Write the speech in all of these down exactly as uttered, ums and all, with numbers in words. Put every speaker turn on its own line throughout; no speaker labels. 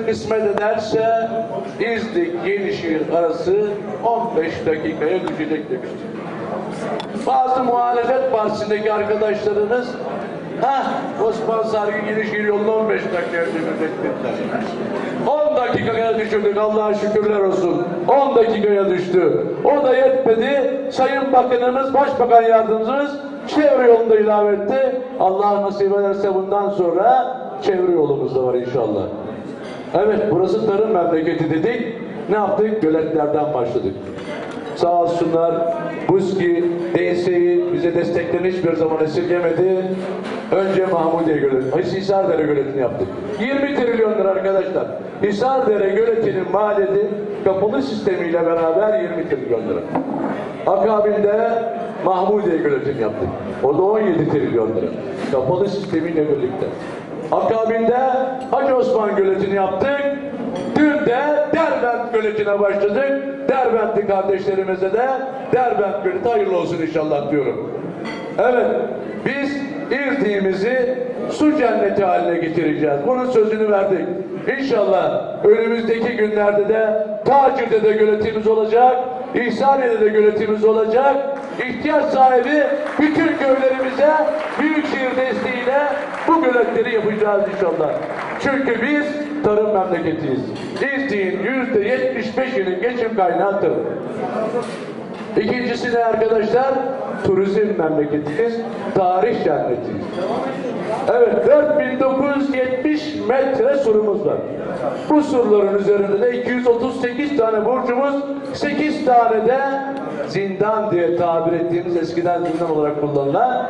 kısmet ederse İznik Yenişehir arası on beş dakikaya düşecek demiştir. Bazı muhalefet partisindeki arkadaşlarınız ha Osman Sargı Yenişehir yolunu on beş dakikaya düşecek dediler. on dakikaya düşürdük, Allah'a şükürler olsun. on dakikaya düştü. O da yetmedi. Sayın Bakanımız, Başbakan Yardımcımız çevre yolunu da ilave etti. Allah nasip ederse bundan sonra çevre yolumuz da var inşallah. Evet, burası tarım memleketi dedik. Ne yaptık? Göletlerden başladık. Sağ olsunlar, BUSKİ, D S İ bize desteklerini hiçbir zaman esirgemedi. Önce Mahmudiye Göleti, Hisardere Göleti'ni yaptık. yirmi trilyon lira arkadaşlar. Hisardere Göleti'nin maliyeti kapalı sistemiyle beraber yirmi trilyon lira. Akabinde Mahmudiye Göleti'ni yaptık. O da on yedi trilyon lira. Kapalı sistemiyle birlikte. Akabinde Hacı Osman Göleti'ni yaptık. Dün de Derbent Göleti'ne başladık. Derbentli kardeşlerimize de Derbent Göleti hayırlı olsun inşallah diyorum. Evet, biz İznik'imizi su cenneti haline getireceğiz. Bunun sözünü verdik. İnşallah önümüzdeki günlerde de Tacir'de de göletimiz olacak, İhsaniye'de de göletimiz olacak. İhtiyaç sahibi bütün köylerimize Büyükşehir desteğiyle bu göletleri yapacağız inşallah. Çünkü biz tarım memleketiyiz. İznik'in yüzde yetmiş beşinin geçim kaynağı tarım. İkincisi de arkadaşlar turizm memleketiyiz, tarih cennetiyiz. Evet, dört bin dokuz yüz yetmiş metre surumuz var. Bu surların üzerinde de iki yüz otuz sekiz tane burcumuz, sekiz tane de zindan diye tabir ettiğimiz eskiden zindan olarak kullanılan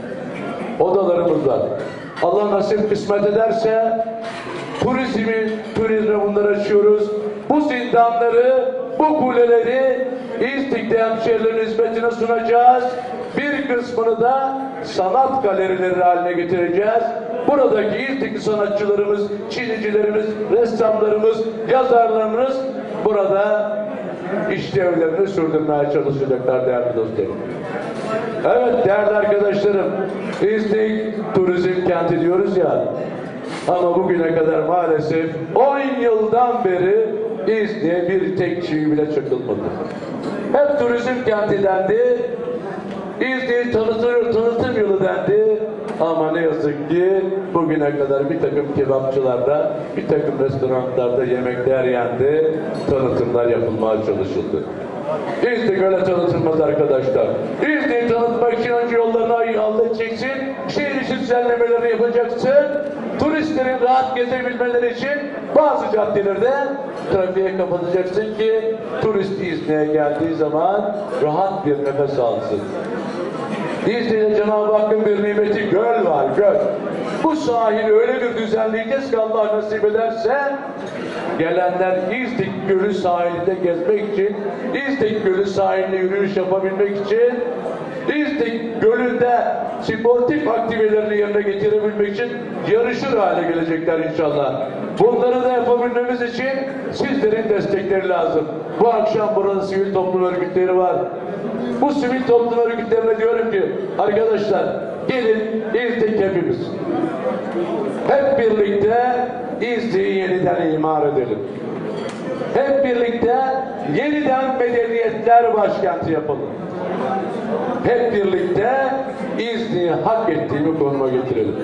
odalarımız var. Allah nasip kısmet ederse turizmi, turizme bunları açıyoruz. Bu zindanları, bu kuleleri İznik'te hemşehrilerin hizmetine sunacağız. Bir kısmını da sanat galerileri haline getireceğiz. Buradaki İznikli sanatçılarımız, çizicilerimiz, ressamlarımız, yazarlarımız burada işlevlerini sürdürmeye çalışacaklar değerli dostlarım. Evet değerli arkadaşlarım, İznik turizm kenti diyoruz ya, ama bugüne kadar maalesef on yıldan beri İznik'e bir tek çivi bile çakılmadı. Hep turizm kenti dendi, İznik'i tanıtır, tanıtım yolu dendi. Ama ne yazık ki bugüne kadar bir takım kebapçılarda, bir takım restoranlarda yemekler yendi, tanıtımlar yapılmaya çalışıldı. İznik öyle tanıtılmaz arkadaşlar. İznik'i tanıtmak için önce yollarını halledeceksin, şehir içi düzenlemeleri yapacaksın, turistlerin rahat gezebilmeleri için bazı caddelerde trafiğe kapatacaksın ki turist İznik'e geldiği zaman rahat bir nefes alsın. İznik'te Cenab-ı Hakk'ın bir nimeti göl var, göl. Bu sahili öyle bir düzenleyeceğiz ki Allah nasip ederse gelenler İznik Gölü sahilinde gezmek için, İznik Gölü sahilinde yürüyüş yapabilmek için, İznik Gölü'nde sportif aktivitelerini yerine getirebilmek için yarışır hale gelecekler inşallah. Bunları da yapabilmemiz için sizlerin destekleri lazım. Bu akşam burada sivil toplum örgütleri var. Bu sivil toplum örgütlerine diyorum ki arkadaşlar gelin İznik hepimiz. Hep birlikte İznik'i yeniden imar edelim. Hep birlikte yeniden medeniyetler başkenti yapalım. Hep birlikte İznik'i hak ettiğimi konuma getirelim.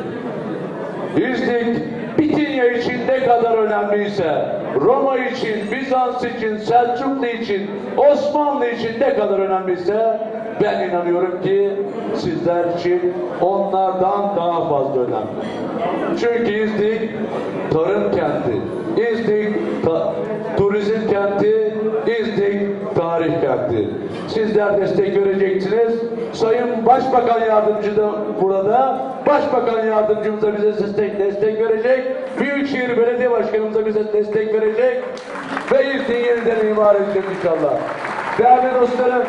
İznik Bitinya için ne kadar önemliyse, Roma için, Bizans için, Selçuklu için, Osmanlı için ne kadar önemliyse ben inanıyorum ki sizler için onlardan daha fazla önemli. Çünkü İznik tarım kenti, İznik ta turizm kenti, İznik tarih kenti. Sizler destek vereceksiniz. Sayın Başbakan Yardımcı da burada. Başbakan Yardımcımız da bize destek, destek verecek. Büyükşehir Belediye Başkanımız da bize destek verecek. Ve İznik'i yeniden imar edeceğiz inşallah. Değerli dostlarım,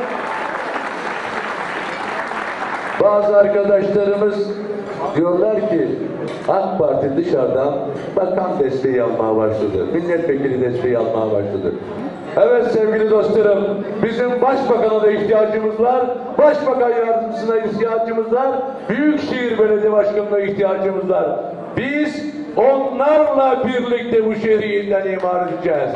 bazı arkadaşlarımız diyorlar ki AK Parti dışarıdan bakan desteği almaya başladı. Milletvekili desteği almaya başladı. Evet sevgili dostlarım, bizim başbakana da ihtiyacımız var, başbakan yardımcısına ihtiyacımız var, Büyükşehir Belediye Başkanı'na ihtiyacımız var. Biz onlarla birlikte bu şehri yeniden imar edeceğiz.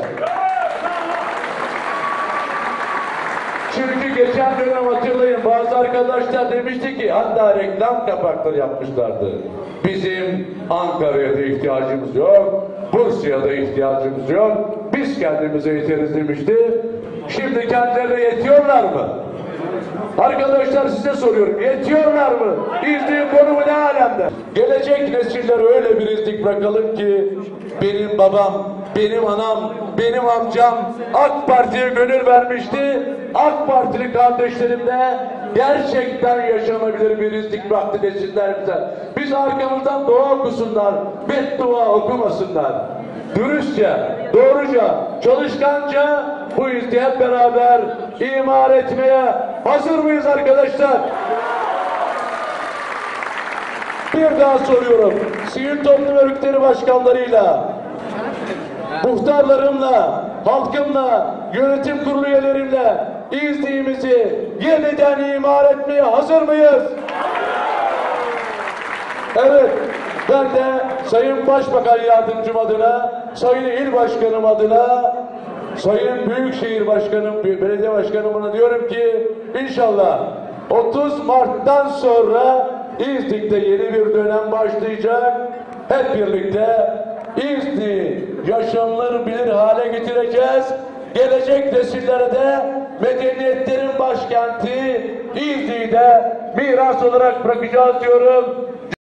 Çünkü geçen dönem hatırlayın, bazı arkadaşlar demişti ki, hatta reklam kapakları yapmışlardı. Bizim Ankara'ya da ihtiyacımız yok, Bursa'ya da ihtiyacımız yok, biz kendimize yeteriz demişti. Şimdi kendilerine yetiyorlar mı? Arkadaşlar size soruyorum, yetiyorlar mı? İznik konumu ne alemde? Gelecek nesillere öyle bir iznik bırakalım ki, benim babam, benim anam, benim amcam AK Parti'ye gönül vermişti. AK Partili kardeşlerim de gerçekten yaşanabilir bir iznik bıraktı nesillerimize. Biz arkamızdan dua okusunlar, beddua okumasınlar. Dürüstçe, doğruca, çalışkanca bu izniği hep beraber imar etmeye hazır mıyız arkadaşlar? Bir daha soruyorum. Sivil toplum örgütleri başkanlarıyla, muhtarlarımla, halkımla, yönetim kurulu üyelerimle izniğimizi yeniden imar etmeye hazır mıyız? Evet, ben de Sayın Başbakan Yardımcım adına, Sayın İl Başkanım adına, Sayın Büyükşehir Başkanım, Belediye Başkanımına diyorum ki inşallah otuz Mart'tan sonra İznik'te yeni bir dönem başlayacak. Hep birlikte İznik'i yaşanılabilir hale getireceğiz. Gelecek nesillere de medeniyetlerin başkenti İznik'i de miras olarak bırakacağız diyorum.